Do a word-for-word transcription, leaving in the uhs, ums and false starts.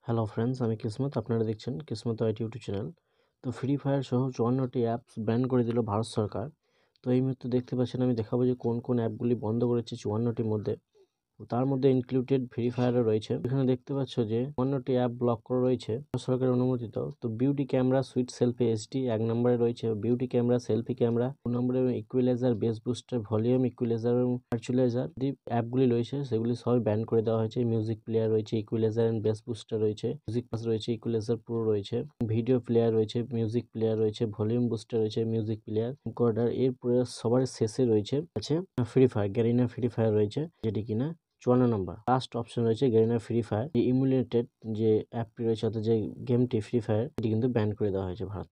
Hello friends, আমি কিসমত। আপনারা দেখছেন কিসমত আইটি ইউটিউব চ্যানেল। তো ফ্রি ফায়ার সহ চুয়ান্নটি অ্যাপস ব্যান করে দিল ভারত সরকার। তো এই মুহূর্তে দেখতে পাচ্ছেন, আমি দেখাবো যে কোন কোন অ্যাপগুলি বন্ধ করেছে চুয়ান্নটির মধ্যে। তার মধ্যে ইনক্লুডেড ফ্রি ফায়ারও রয়েছে। এখানে দেখতে পাচ্ছ যে চুয়ান্নটি অ্যাপ ব্লক করা রয়েছে ভারত সরকারের অনুমোদিত। তো beauty camera, sweet selfie HD এক নম্বরে রয়েছে, বিউটি ক্যামেরা, সেলফি ক্যামেরা দু নম্বরে, equaliser, bass booster, volume equaliser এবং ভার্চুয়ালাইজার যে অ্যাপগুলি রয়েছে সেগুলি সবই ব্যান করে দেওয়া হয়েছে। মিউজিক প্লেয়ার রয়েছে, ইকুয়ালাইজার এন্ড বেস বুস্টার রয়েছে, মিউজিক প্লাস রয়েছে, ইকুয়ালাইজার প্রো রয়েছে, ভিডিও প্লেয়ার রয়েছে, মিউজিক প্লেয়ার রয়েছে, ভলিউম বুস্টার রয়েছে, মিউজিক প্লেয়ার রেকর্ডার। এরপরে সবার শেষে রয়েছে আছে Free Fire, Garena Free Fire রয়েছে, যেটি কিনা চুয়ান্ন নম্বর। লাস্ট অপশন রয়েছে গ্যারিনা ফ্রি ফায়ার। ইমুলেটেড যে অ্যাপটি রয়েছে, অর্থাৎ যে গেমটি ফ্রি ফায়ার, এটি কিন্তু ব্যান করে দেওয়া হয়েছে ভারত।